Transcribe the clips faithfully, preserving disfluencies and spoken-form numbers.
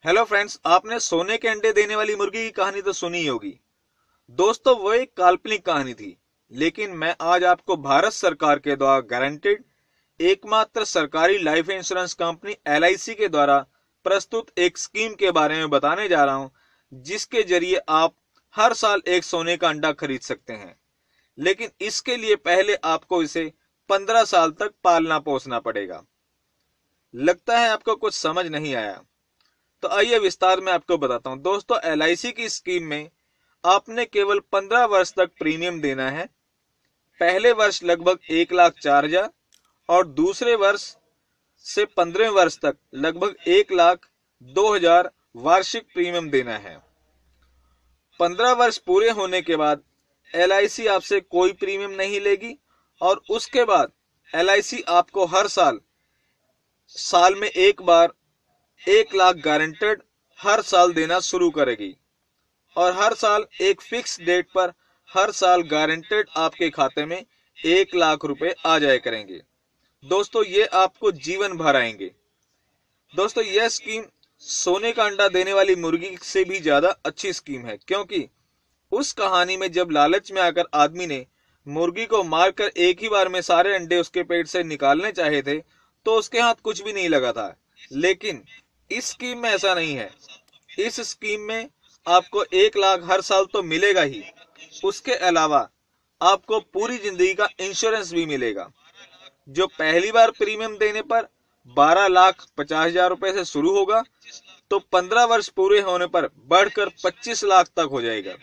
Hello friends, आपने सोने के अंडे देने वाली मुर्गी की कहानी तो सुनी ही होगी। दोस्तों, वो एक काल्पनिक कहानी थी, लेकिन मैं आज आपको भारत सरकार के द्वारा गारंटेड एकमात्र सरकारी life insurance company L I C के द्वारा प्रस्तुत एक स्कीम के बारे में बताने जा रहा हूं, जिसके जरिए आप हर साल एक सोने का अंडा खरीद सकते हैं। लेकिन इसके लिए पहले आपको इसे पंद्रह साल तक पालना पोसना पड़ेगा। लगता है आपको कुछ समझ नहीं आया, तो आइए विस्तार में आपको बताता हूं। दोस्तों, एल आई सी की स्कीम में आपने केवल पंद्रह वर्ष तक प्रीमियम देना है। पहले वर्ष लगभग एक लाख चार हजार और दूसरे वर्ष से पंद्रह वर्ष तक लगभग एक लाख दो हजार वार्षिक प्रीमियम देना है। पंद्रह वर्ष पूरे होने के बाद एल आई सी आपसे कोई प्रीमियम नहीं लेगी और उसके बाद एल आई सी आपको हर साल साल में एक बार एक लाख गारंटेड हर साल देना शुरू करेगी और हर साल एक फिक्स डेट पर हर साल गारंटेड आपके खाते में एक लाख रुपए आ जाया करेंगे। दोस्तों, ये आपको जीवन भर आएंगे। दोस्तों, यह स्कीम सोने का अंडा देने वाली मुर्गी से भी ज्यादा अच्छी स्कीम है, क्योंकि उस कहानी में जब लालच में आकर आदमी ने मुर्गी को मारकर एक ही बार में सारे अंडे उसके पेट से निकालने चाहे थे तो उसके हाथ कुछ भी नहीं लगा था। लेकिन इस स्कीम में ऐसा नहीं है। इस स्कीम में आपको एक लाख हर साल तो मिलेगा ही, उसके अलावा आपको पूरी जिंदगी का इंश्योरेंस भी मिलेगा, जो पहली बार प्रीमियम देने पर बारह लाख पचास हजार रुपए से शुरू होगा तो पंद्रह वर्ष पूरे होने पर बढ़कर पच्चीस लाख तक हो जाएगा।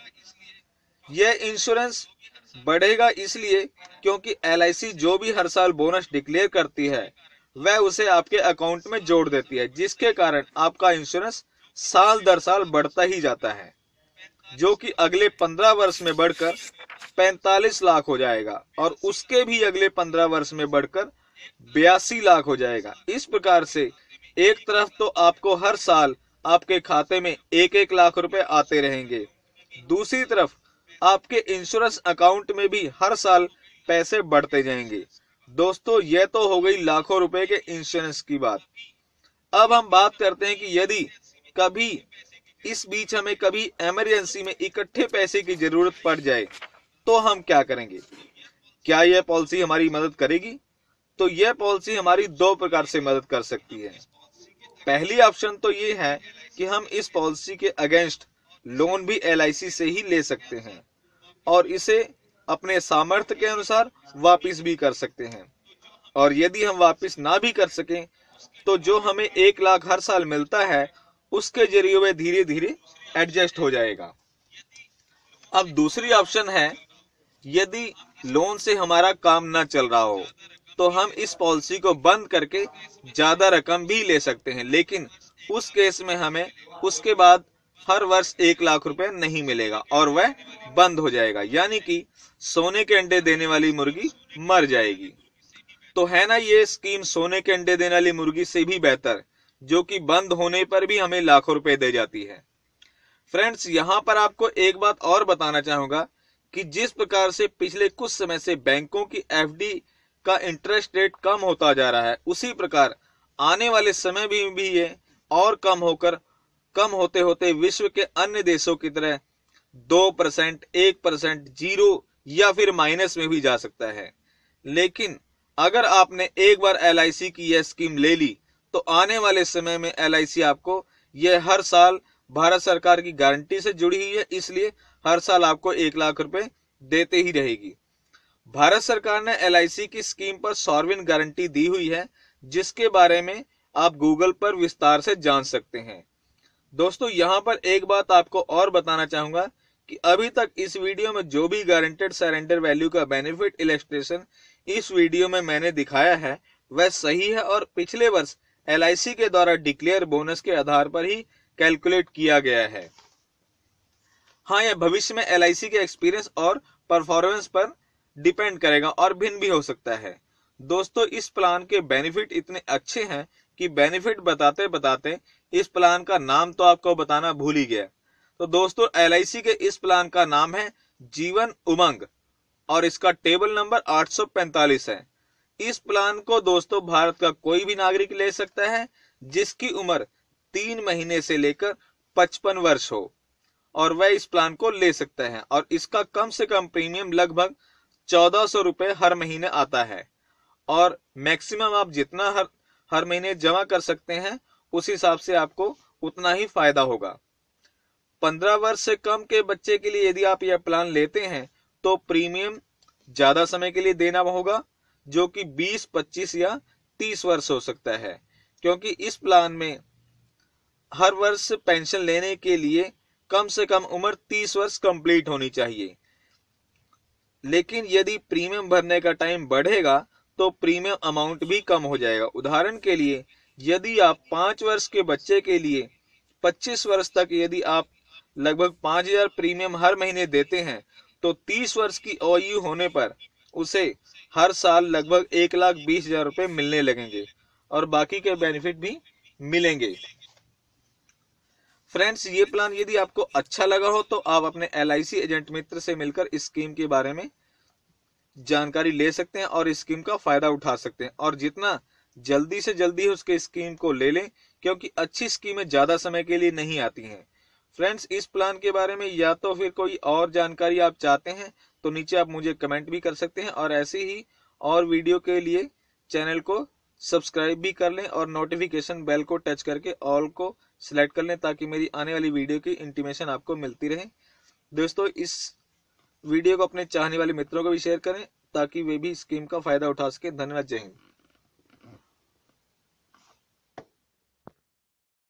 यह इंश्योरेंस बढ़ेगा इसलिए क्योंकि एल आई सी जो भी हर साल बोनस डिक्लेयर करती है वह उसे आपके अकाउंट में जोड़ देती है, जिसके कारण आपका इंश्योरेंस साल दर साल बढ़ता ही जाता है, जो कि अगले पंद्रह वर्ष में बढ़कर पैंतालीस लाख हो जाएगा और उसके भी अगले पंद्रह वर्ष में बढ़कर बयासी लाख हो जाएगा। इस प्रकार से एक तरफ तो आपको हर साल आपके खाते में एक एक लाख रुपए आते रहेंगे, दूसरी तरफ आपके इंश्योरेंस अकाउंट में भी हर साल पैसे बढ़ते जाएंगे। दोस्तों, यह तो हो गई लाखों रुपए के इंश्योरेंस की बात। अब हम बात करते हैं कि यदि कभी इस बीच हमें कभी इमरजेंसी में इकट्ठे पैसे की जरूरत पड़ जाए तो हम क्या करेंगे? क्या यह पॉलिसी हमारी मदद करेगी? तो यह पॉलिसी हमारी दो प्रकार से मदद कर सकती है। पहली ऑप्शन तो ये है कि हम इस पॉलिसी के अगेंस्ट लोन भी एल आई सी से ही ले सकते हैं और इसे अपने सामर्थ्य के अनुसार वापस भी कर सकते हैं। और यदि हम वापस ना भी कर सकें तो जो हमें एक लाख हर साल मिलता है उसके जरिए वह धीरे धीरे एडजस्ट हो जाएगा। अब दूसरी ऑप्शन है, यदि लोन से हमारा काम ना चल रहा हो तो हम इस पॉलिसी को बंद करके ज्यादा रकम भी ले सकते हैं, लेकिन उस केस में हमें उसके बाद हर वर्ष एक लाख रुपए नहीं मिलेगा और वह बंद हो जाएगा, यानी कि सोने के अंडे देने वाली मुर्गी मर जाएगी। तो है ना ये स्कीम सोने के अंडे देने वाली मुर्गी से भी बेहतर, जो कि बंद होने पर भी हमें लाखों रुपए दे जाती है। फ्रेंड्स, यहाँ पर आपको एक बात और बताना चाहूंगा कि जिस प्रकार से पिछले कुछ समय से बैंकों की एफ डी का इंटरेस्ट रेट कम होता जा रहा है, उसी प्रकार आने वाले समय में भी ये और कम होकर कम होते होते विश्व के अन्य देशों की तरह दो परसेंट, एक परसेंट, जीरो या फिर माइनस में भी जा सकता है। लेकिन अगर आपने एक बार एल आई सी की यह स्कीम ले ली तो आने वाले समय में एल आई सी आपको यह हर साल भारत सरकार की गारंटी से जुड़ी हुई है, इसलिए हर साल आपको एक लाख रुपए देते ही रहेगी। भारत सरकार ने एल आई सी की स्कीम पर सॉवरेन गारंटी दी हुई है, जिसके बारे में आप गूगल पर विस्तार से जान सकते हैं। दोस्तों, यहाँ पर एक बात आपको और बताना चाहूंगा कि अभी तक इस वीडियो में जो भी गारंटेड सरेंडर वैल्यू का बेनिफिट इलस्ट्रेशन इस वीडियो में मैंने दिखाया है वह सही है और पिछले वर्ष एल आई सी के द्वारा डिक्लेयर बोनस के आधार पर ही कैलकुलेट किया गया है। हाँ, यह भविष्य में एल आई सी के एक्सपीरियंस और परफॉर्मेंस पर डिपेंड करेगा और भिन्न भी हो सकता है। दोस्तों, इस प्लान के बेनिफिट इतने अच्छे हैं कि बेनिफिट बताते बताते इस प्लान का नाम तो आपको बताना भूल ही गया। तो दोस्तों, एल आई सी के इस प्लान का नाम है जीवन उमंग और इसका टेबल नंबर आठ सौ पैंतालीस है। इस प्लान को दोस्तों भारत का कोई भी नागरिक ले सकता है जिसकी उम्र तीन महीने से लेकर पचपन वर्ष हो और वह इस प्लान को ले सकता है। और इसका कम से कम प्रीमियम लगभग चौदह सौ रुपए हर महीने आता है और मैक्सिमम आप जितना हर हर महीने जमा कर सकते हैं उस हिसाब से आपको उतना ही फायदा होगा। पंद्रह वर्ष से कम के बच्चे के लिए यदि आप यह प्लान लेते हैं तो प्रीमियम ज्यादा समय के लिए देना होगा, जो कि बीस, पच्चीस या तीस वर्ष हो सकता है, क्योंकि इस प्लान में हर वर्ष पेंशन लेने के लिए कम से कम उम्र तीस वर्ष कंप्लीट होनी चाहिए। लेकिन यदि प्रीमियम भरने का टाइम बढ़ेगा तो प्रीमियम अमाउंट भी कम हो जाएगा। उदाहरण के लिए यदि आप पांच वर्ष के बच्चे के लिए पच्चीस वर्ष तक यदि आप लगभग पांच हजार प्रीमियम हर महीने देते हैं तो तीस वर्ष की आयु होने पर उसे हर साल लगभग एक लाख बीस हजार रुपए मिलने लगेंगे और बाकी के बेनिफिट भी मिलेंगे। फ्रेंड्स, ये प्लान यदि आपको अच्छा लगा हो तो आप अपने एल आई सी एजेंट मित्र से मिलकर इस स्कीम के बारे में जानकारी ले सकते हैं और इस स्कीम का फायदा उठा सकते हैं और जितना जल्दी से जल्दी उसके स्कीम को ले लें, क्योंकि अच्छी स्कीमें ज्यादा समय के लिए नहीं आती हैं। फ्रेंड्स, इस प्लान के बारे में या तो फिर कोई और जानकारी आप चाहते हैं तो नीचे आप मुझे कमेंट भी कर सकते हैं और ऐसे ही और वीडियो के लिए चैनल को सब्सक्राइब भी कर लें और नोटिफिकेशन बेल को टच करके ऑल को सिलेक्ट कर लें ताकि मेरी आने वाली वीडियो की इंटीमेशन आपको मिलती रहे। दोस्तों, इस वीडियो को अपने चाहने वाले मित्रों को भी शेयर करें ताकि वे भी स्कीम का फायदा उठा सके। धन्यवाद। जय हिंद।